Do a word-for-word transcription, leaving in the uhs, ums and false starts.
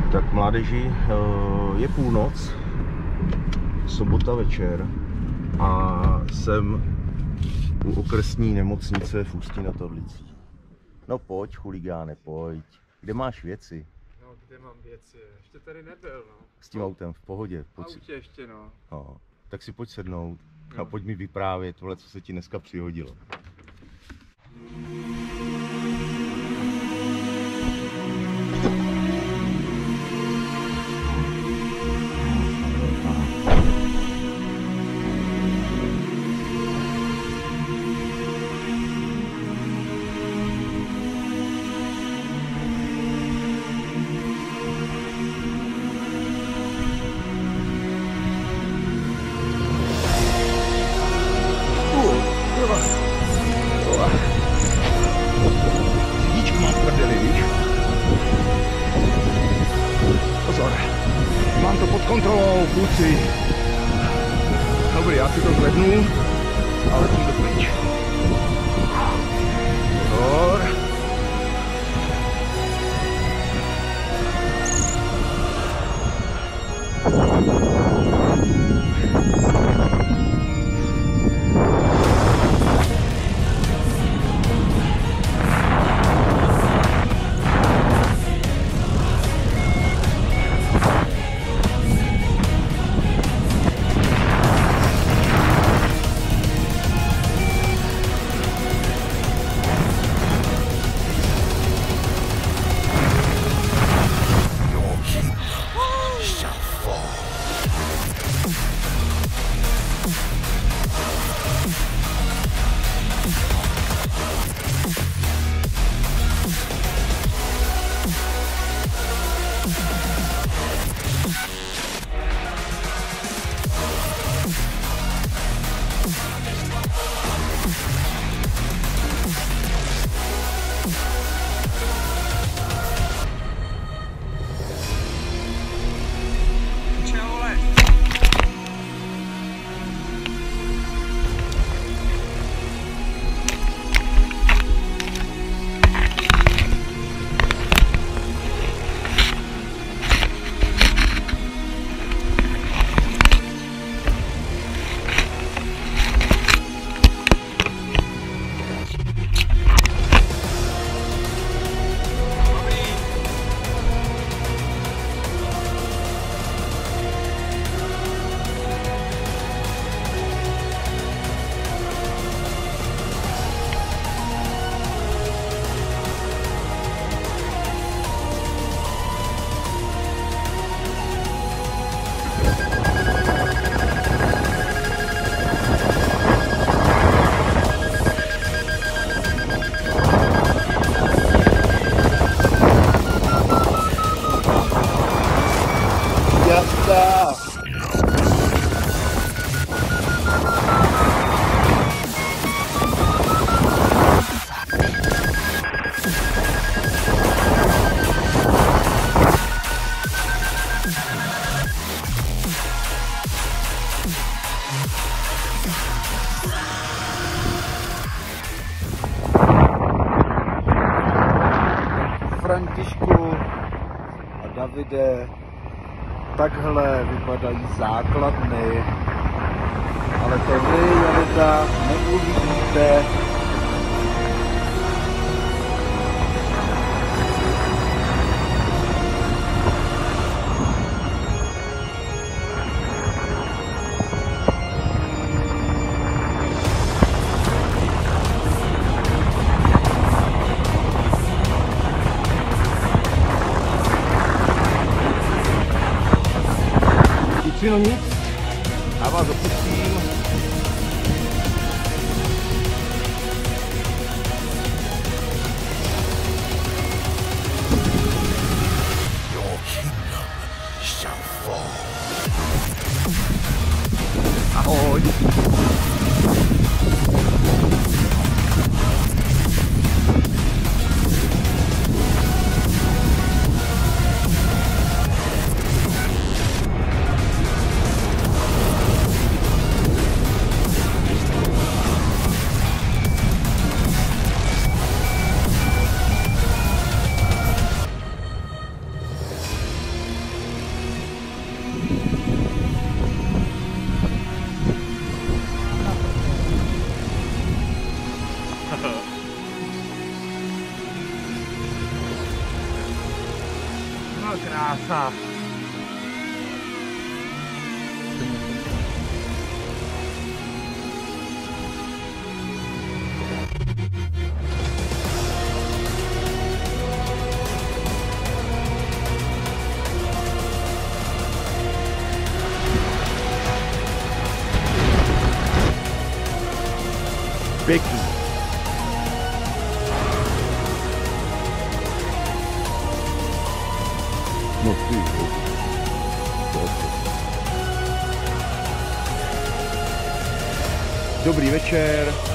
Tak mládeži, je půlnoc, sobota večer a jsem u okresní nemocnice v Ústí nad Orlicí. No pojď, chuligáne, pojď. Kde máš věci? No, kde mám věci? Ještě tady nebyl, no. S tím autem v pohodě. V autě ještě, no. No. Tak si pojď sednout no. a pojď mi vyprávět tohle, co se ti dneska přihodilo. Řidičku mám v prdeli, víš? Pozor, mám to pod kontrolou, kluci. Dobrý, já si to zvednu, ale tím to pryč. Pozor. Františku a Davide, takhle vypadají základny, ale to vy, Janeta, neuvidíte. No nic, já vás opustím. Your kingdom shall fall. Ahoj. No krása. Pěkný. No ty, jo. Dobrý večer.